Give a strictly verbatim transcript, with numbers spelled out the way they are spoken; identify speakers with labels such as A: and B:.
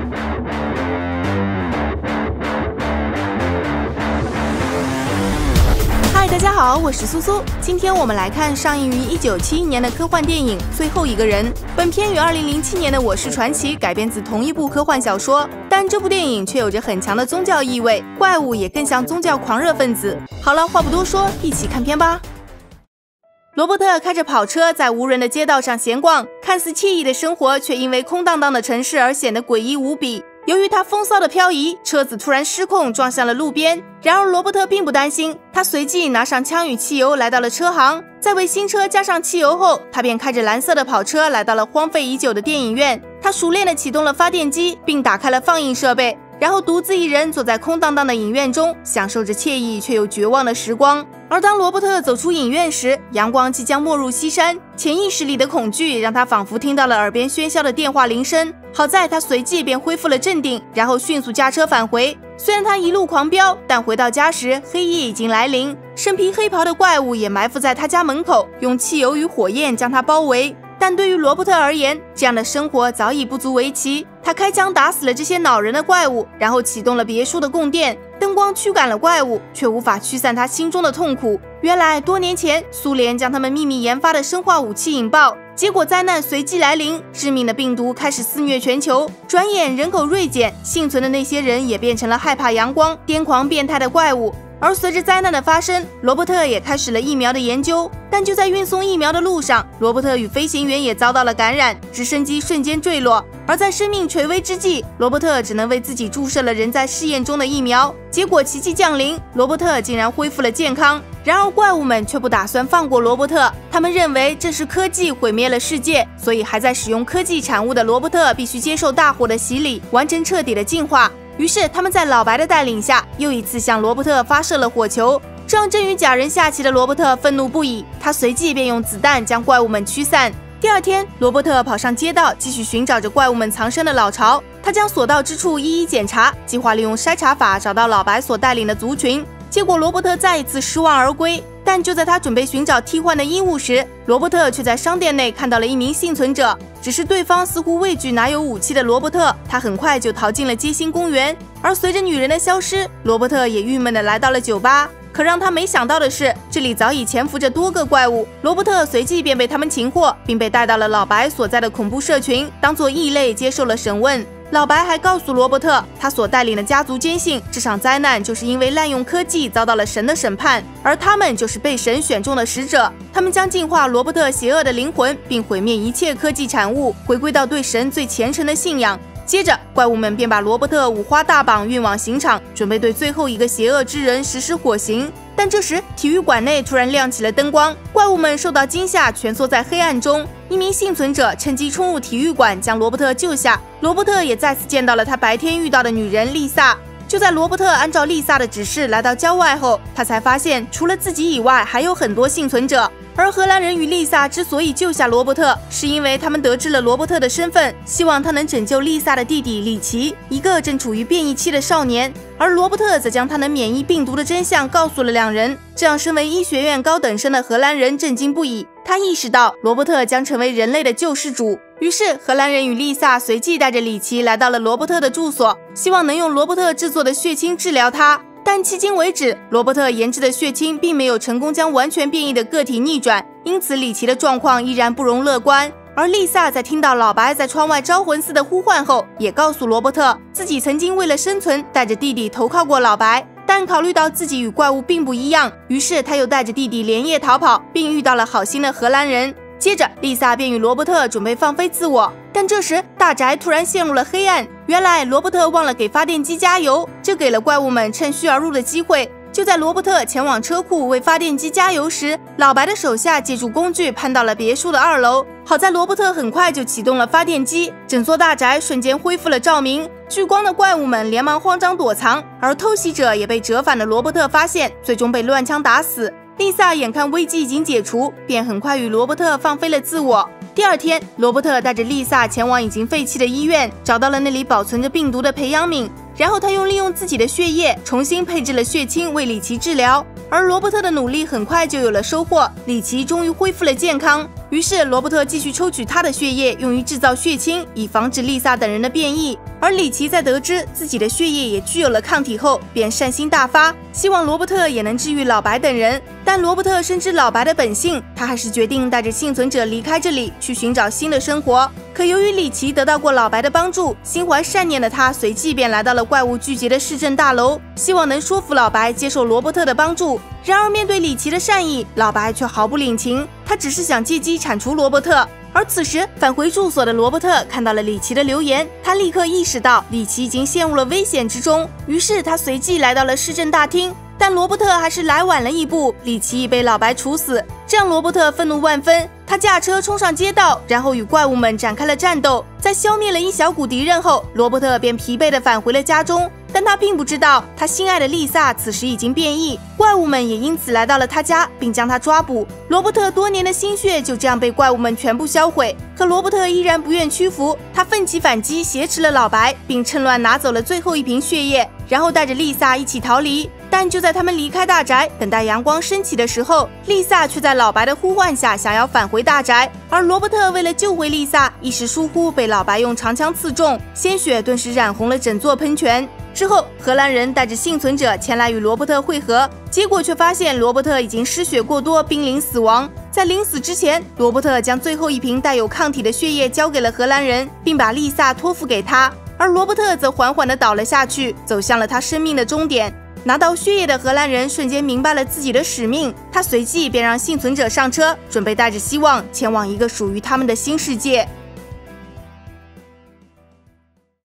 A: 嗨，大家好，我是苏苏。今天我们来看上映于一九七一年的科幻电影《最后一个人》。本片于二零零七年的《我是传奇》改编自同一部科幻小说，但这部电影却有着很强的宗教意味，怪物也更像宗教狂热分子。好了，话不多说，一起看片吧。罗伯特开着跑车在无人的街道上闲逛，看似惬意的生活却因为空荡荡的城市而显得诡异无比。由于他风骚的漂移，车子突然失控撞向了路边。然而罗伯特并不担心，他随即拿上枪与汽油来到了车行，在为新车加上汽油后，他便开着蓝色的跑车来到了荒废已久的电影院。他熟练地启动了发电机，并打开了放映设备，然后独自一人坐在空荡荡的影院中，享受着惬意却又绝望的时光。而当罗伯特走出影院时，阳光即将没入西山，潜意识里的恐惧让他仿佛听到了耳边喧嚣的电话铃声。好在他随即便恢复了镇定，然后迅速驾车返回。虽然他一路狂飙，但回到家时黑夜已经来临，身披黑袍的怪物也埋伏在他家门口，用汽油与火焰将他包围。但对于罗伯特而言，这样的生活早已不足为奇。他开枪打死了这些恼人的怪物，然后启动了别墅的供电，灯光驱赶了怪物，却无法驱散他心中的痛苦。原来多年前，苏联将他们秘密研发的生化武器引爆，结果灾难随即来临，致命的病毒开始肆虐全球。转眼人口锐减，幸存的那些人也变成了害怕阳光、癫狂变态的怪物。而随着灾难的发生，罗伯特也开始了疫苗的研究。但就在运送疫苗的路上，罗伯特与飞行员也遭到了感染，直升机瞬间坠落。而在生命垂危之际，罗伯特只能为自己注射了仍在试验中的疫苗。结果奇迹降临，罗伯特竟然恢复了健康。然而怪物们却不打算放过罗伯特，他们认为这是科技毁灭了世界，所以还在使用科技产物的罗伯特必须接受大火的洗礼，完成彻底的进化。于是他们在老白的带领下，又一次向罗伯特发射了火球。这让正与假人下棋的罗伯特愤怒不已，他随即便用子弹将怪物们驱散。第二天，罗伯特跑上街道，继续寻找着怪物们藏身的老巢。他将所到之处一一检查，计划利用筛查法找到老白所带领的族群。结果罗伯特再一次失望而归。但就在他准备寻找替换的衣物时，罗伯特却在商店内看到了一名幸存者。只是对方似乎畏惧拿有武器的罗伯特，他很快就逃进了街心公园。而随着女人的消失，罗伯特也郁闷地来到了酒吧。可让他没想到的是，这里早已潜伏着多个怪物。罗伯特随即便被他们擒获，并被带到了老白所在的恐怖社群，当作异类接受了审问。老白还告诉罗伯特，他所带领的家族坚信这场灾难就是因为滥用科技遭到了神的审判，而他们就是被神选中的使者。他们将净化罗伯特邪恶的灵魂，并毁灭一切科技产物，回归到对神最虔诚的信仰。接着，怪物们便把罗伯特五花大绑运往刑场，准备对最后一个邪恶之人实施火刑。但这时，体育馆内突然亮起了灯光，怪物们受到惊吓，蜷缩在黑暗中。一名幸存者趁机冲入体育馆，将罗伯特救下。罗伯特也再次见到了他白天遇到的女人丽萨。就在罗伯特按照丽萨的指示来到郊外后，他才发现除了自己以外，还有很多幸存者。而荷兰人与丽萨之所以救下罗伯特，是因为他们得知了罗伯特的身份，希望他能拯救丽萨的弟弟里奇，一个正处于变异期的少年。而罗伯特则将他能免疫病毒的真相告诉了两人，这让身为医学院高等生的荷兰人震惊不已。他意识到罗伯特将成为人类的救世主，于是荷兰人与丽萨随即带着里奇来到了罗伯特的住所，希望能用罗伯特制作的血清治疗他。但迄今为止，罗伯特研制的血清并没有成功将完全变异的个体逆转，因此里奇的状况依然不容乐观。而丽萨在听到老白在窗外招魂似的呼唤后，也告诉罗伯特自己曾经为了生存带着弟弟投靠过老白，但考虑到自己与怪物并不一样，于是他又带着弟弟连夜逃跑，并遇到了好心的荷兰人。接着丽萨便与罗伯特准备放飞自我，但这时大宅突然陷入了黑暗。原来罗伯特忘了给发电机加油，这给了怪物们趁虚而入的机会。就在罗伯特前往车库为发电机加油时，老白的手下借助工具攀到了别墅的二楼。好在罗伯特很快就启动了发电机，整座大宅瞬间恢复了照明。聚光的怪物们连忙慌张躲藏，而偷袭者也被折返的罗伯特发现，最终被乱枪打死。丽萨眼看危机已经解除，便很快与罗伯特放飞了自我。第二天，罗伯特带着丽萨前往已经废弃的医院，找到了那里保存着病毒的培养皿，然后他用利用自己的血液重新配置了血清为里奇治疗。而罗伯特的努力很快就有了收获，里奇终于恢复了健康。 于是罗伯特继续抽取他的血液，用于制造血清，以防止丽萨等人的变异。而里奇在得知自己的血液也具有了抗体后，便善心大发，希望罗伯特也能治愈老白等人。但罗伯特深知老白的本性，他还是决定带着幸存者离开这里，去寻找新的生活。可由于里奇得到过老白的帮助，心怀善念的他随即便来到了怪物聚集的市政大楼，希望能说服老白接受罗伯特的帮助。然而面对里奇的善意，老白却毫不领情，他只是想借机铲除罗伯特。而此时返回住所的罗伯特看到了里奇的留言，他立刻意识到里奇已经陷入了危险之中，于是他随即来到了市政大厅。但罗伯特还是来晚了一步，里奇已被老白处死，这让罗伯特愤怒万分。他驾车冲上街道，然后与怪物们展开了战斗。在消灭了一小股敌人后，罗伯特便疲惫地返回了家中。但他并不知道，他心爱的丽萨此时已经变异，怪物们也因此来到了他家，并将他抓捕。罗伯特多年的心血就这样被怪物们全部销毁。可罗伯特依然不愿屈服，他奋起反击，挟持了老白，并趁乱拿走了最后一瓶血液，然后带着丽萨一起逃离。但就在他们离开大宅，等待阳光升起的时候，丽萨却在老白的呼唤下想要返回大宅。而罗伯特为了救回丽萨，一时疏忽被老白用长枪刺中，鲜血顿时染红了整座喷泉。之后，荷兰人带着幸存者前来与罗伯特会合，结果却发现罗伯特已经失血过多，濒临死亡。在临死之前，罗伯特将最后一瓶带有抗体的血液交给了荷兰人，并把丽萨托付给他。而罗伯特则缓缓地倒了下去，走向了他生命的终点。拿到血液的荷兰人瞬间明白了自己的使命，他随即便让幸存者上车，准备带着希望前往一个属于他们的新世界。